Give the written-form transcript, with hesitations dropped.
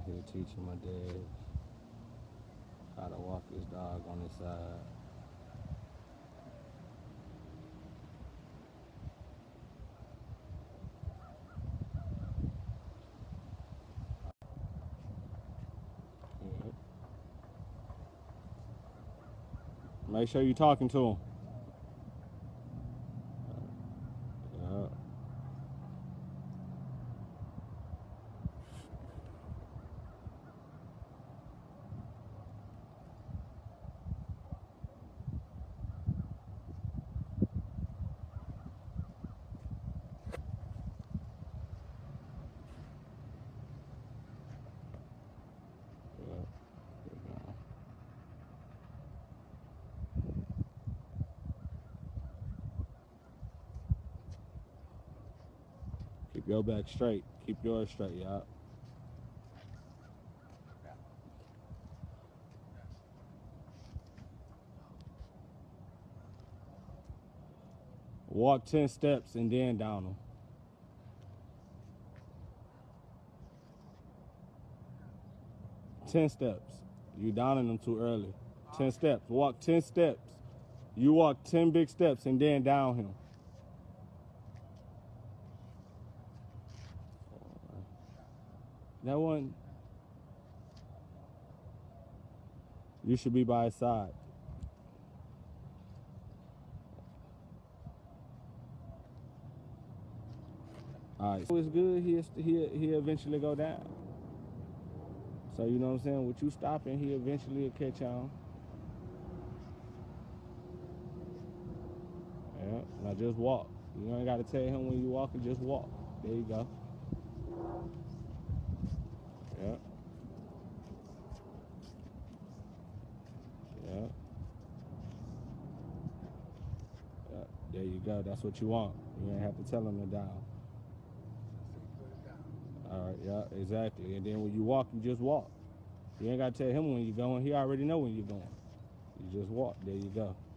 out here teaching my dad how to walk his dog on his side. Make sure you're talking to him. Yeah. Keep your back straight. Keep yours straight, y'all. Walk 10 steps and then down them. 10 steps. You downing them too early. 10 steps. Walk 10 steps. You walk 10 big steps and then down him. That one, you should be by his side. All right. So it's good. He'll eventually go down. So you know what I'm saying? With you stopping, he eventually will catch on. Yeah. Now just walk. You ain't got to tell him when you walking. Just walk. There you go. Yeah. Yeah. Yeah. There you go. That's what you want. You ain't have to tell him to down. All right. Yeah. Exactly. And then when you walk, you just walk. You ain't got to tell him when you're going. He already know when you're going. You just walk. There you go.